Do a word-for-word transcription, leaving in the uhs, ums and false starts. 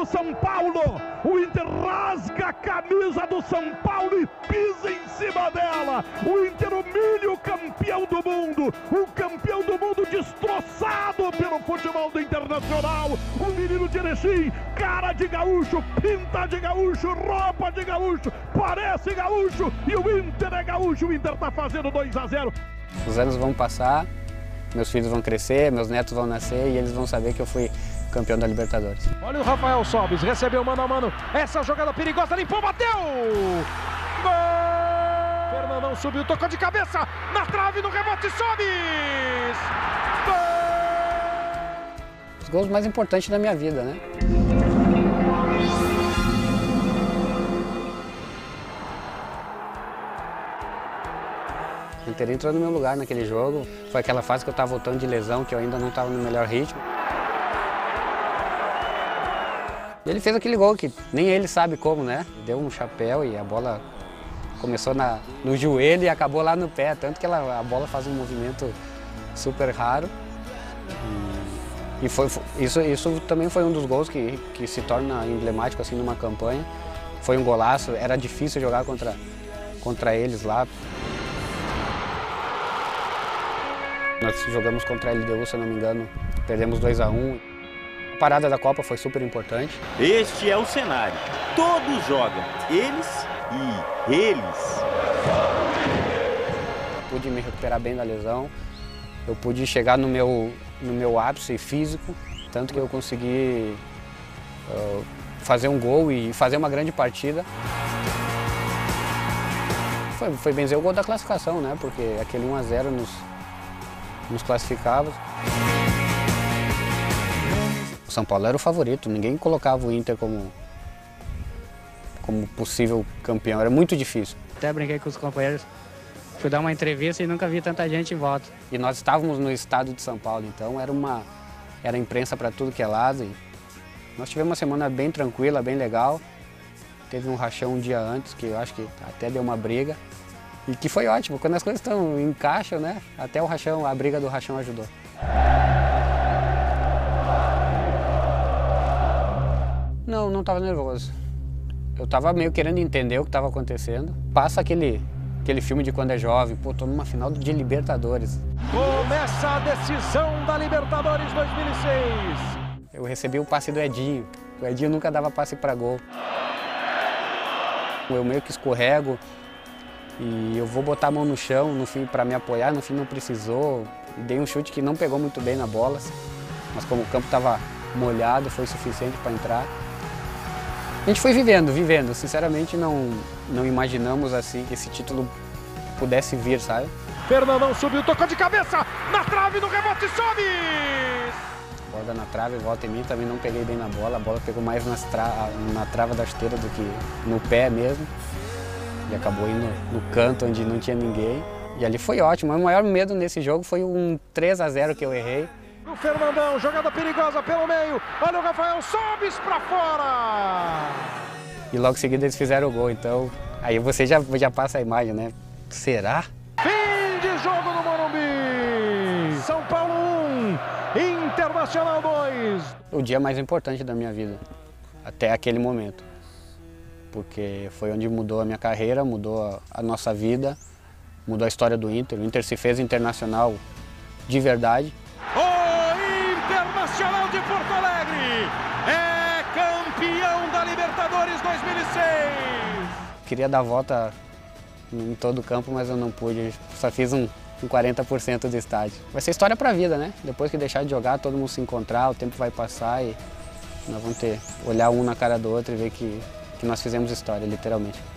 do São Paulo. O Inter rasga a camisa do São Paulo e pisa em cima dela. O Inter humilha o campeão do mundo. O campeão do mundo destroçado pelo futebol do Internacional. O menino de Erechim, cara de gaúcho, pinta de gaúcho, roupa de gaúcho, parece gaúcho. E o Inter é gaúcho. O Inter tá fazendo dois a zero. Os anos vão passar, meus filhos vão crescer, meus netos vão nascer e eles vão saber que eu fui campeão da Libertadores. Olha o Rafael Sobis, recebeu mano a mano, essa jogada perigosa, limpou, bateu! Gol! Fernandão subiu, tocou de cabeça, na trave, no rebote, Sobis! Gol! Os gols mais importantes da minha vida, né? O Inter entrou no meu lugar naquele jogo, foi aquela fase que eu estava voltando de lesão, que eu ainda não estava no melhor ritmo. E ele fez aquele gol que nem ele sabe como, né? Deu um chapéu e a bola começou na, no joelho e acabou lá no pé, tanto que ela, a bola faz um movimento super raro. E, e foi, isso, isso também foi um dos gols que, que se torna emblemático assim numa campanha. Foi um golaço, era difícil jogar contra, contra eles lá. Nós jogamos contra a L D U, se eu não me engano, perdemos dois a um. A parada da Copa foi super importante. Este é o cenário. Todos jogam, eles e eles. Pude me recuperar bem da lesão, eu pude chegar no meu, no meu ápice físico, tanto que eu consegui uh, fazer um gol e fazer uma grande partida. Foi, foi benzer o gol da classificação, né? Porque aquele um a zero nos, nos classificava. O São Paulo era o favorito, ninguém colocava o Inter como, como possível campeão, era muito difícil. Até brinquei com os companheiros, fui dar uma entrevista e nunca vi tanta gente em volta. E nós estávamos no estado de São Paulo, então era, uma, era imprensa para tudo que é lado. E nós tivemos uma semana bem tranquila, bem legal. Teve um rachão um dia antes, que eu acho que até deu uma briga. E que foi ótimo, quando as coisas estão em caixa, né? Até o rachão, a briga do rachão ajudou. Não, não estava nervoso. Eu estava meio querendo entender o que estava acontecendo. Passa aquele, aquele filme de quando é jovem, pô, tô numa final de Libertadores. Começa a decisão da Libertadores dois mil e seis. Eu recebi o passe do Edinho. O Edinho nunca dava passe para gol. Eu meio que escorrego e eu vou botar a mão no chão, no fim, para me apoiar, no fim não precisou. Dei um chute que não pegou muito bem na bola, mas como o campo estava molhado, foi suficiente para entrar. A gente foi vivendo, vivendo. Sinceramente, não, não imaginamos assim que esse título pudesse vir, sabe? Fernandão subiu, tocou de cabeça, na trave, no rebote, Sobis! Bola na trave, volta em mim, também não peguei bem na bola. A bola pegou mais nas tra na trava da chuteira do que no pé mesmo. E acabou indo no canto onde não tinha ninguém. E ali foi ótimo. O maior medo nesse jogo foi um três a zero que eu errei. O Fernandão, jogada perigosa pelo meio. Olha o Rafael Sobis pra fora! E logo em seguida eles fizeram o gol, então aí você já, já passa a imagem, né? Será? Fim de jogo no Morumbi! São Paulo um, Internacional dois. O dia mais importante da minha vida, até aquele momento. Porque foi onde mudou a minha carreira, mudou a, a nossa vida, mudou a história do Inter. O Inter se fez internacional de verdade. Internacional de Porto Alegre é campeão da Libertadores dois mil e seis. Queria dar a volta em todo o campo, mas eu não pude. Só fiz um, um quarenta por cento do estádio. Vai ser história para a vida, né? Depois que deixar de jogar, todo mundo se encontrar, o tempo vai passar e nós vamos ter olhar um na cara do outro e ver que, que nós fizemos história, literalmente.